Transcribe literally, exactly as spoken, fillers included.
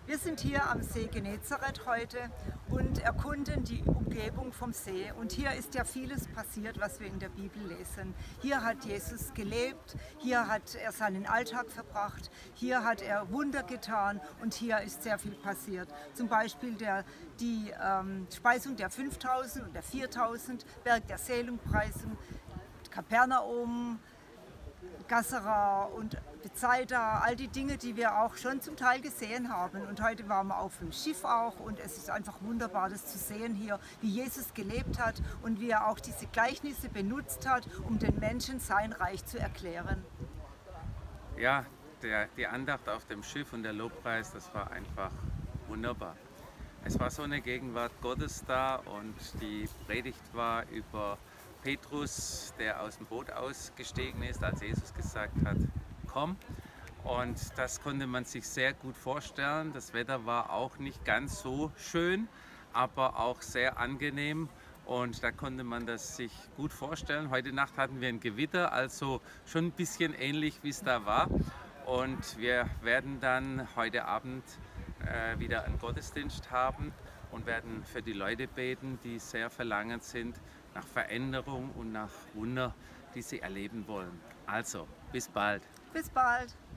Wir sind hier am See Genezareth heute und erkunden die Umgebung vom See. Und hier ist ja vieles passiert, was wir in der Bibel lesen. Hier hat Jesus gelebt, hier hat er seinen Alltag verbracht, hier hat er Wunder getan und hier ist sehr viel passiert. Zum Beispiel der, die ähm, Speisung der fünftausend und der viertausend, Berg der Seligpreisung, Kapernaum, Gassera und Bethsaida, all die Dinge, die wir auch schon zum Teil gesehen haben. Und heute waren wir auf dem Schiff auch und es ist einfach wunderbar, das zu sehen hier, wie Jesus gelebt hat und wie er auch diese Gleichnisse benutzt hat, um den Menschen sein Reich zu erklären. Ja, der, die Andacht auf dem Schiff und der Lobpreis, das war einfach wunderbar. Es war so eine Gegenwart Gottes da und die Predigt war über Petrus, der aus dem Boot ausgestiegen ist, als Jesus gesagt hat, komm. Und das konnte man sich sehr gut vorstellen. Das Wetter war auch nicht ganz so schön, aber auch sehr angenehm. Und da konnte man das sich gut vorstellen. Heute Nacht hatten wir ein Gewitter, also schon ein bisschen ähnlich, wie es da war. Und wir werden dann heute Abend äh, wieder einen Gottesdienst haben und werden für die Leute beten, die sehr verlangend sind nach Veränderung und nach Wunder, die sie erleben wollen. Also, bis bald. Bis bald.